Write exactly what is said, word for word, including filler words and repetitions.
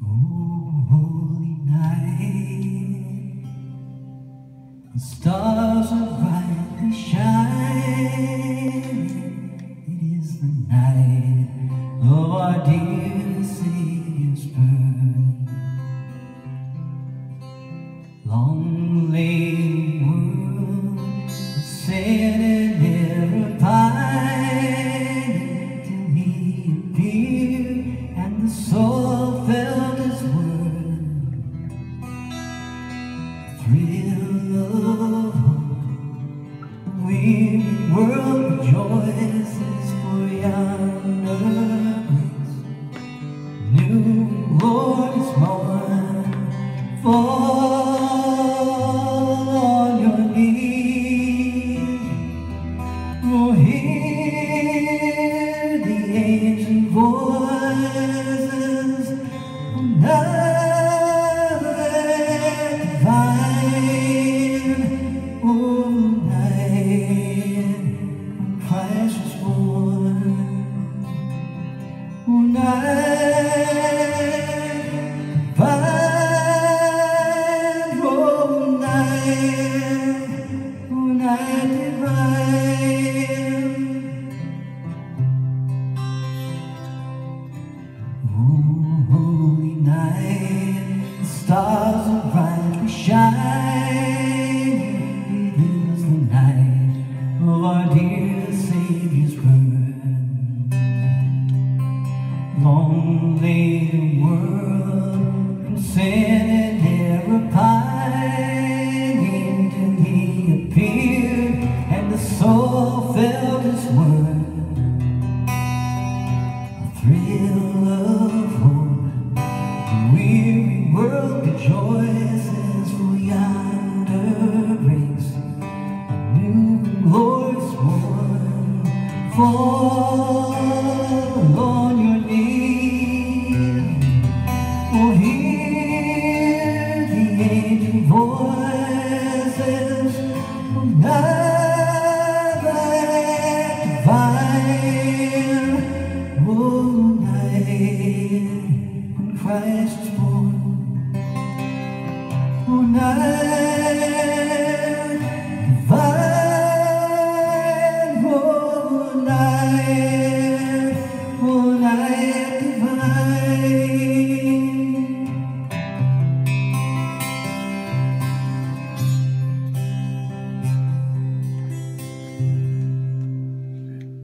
Oh, holy night, the stars are brightly shining. It is the night of our dear Savior's birth. Long lay the world, sad and ever pining, till He appeared and the soul felt His word. Thrill of hope, the weary world rejoices for yonder grace. New Lord is born. Fall on your knees. Oh, hear the ancient voices of night divine. Oh, night when Christ was born. Oh, night divine. Oh, night, oh, night divine. Oh, holy night, the stars are brightly shining. It is the night of our dear Savior's birth. Long lay the world from sin and error pine.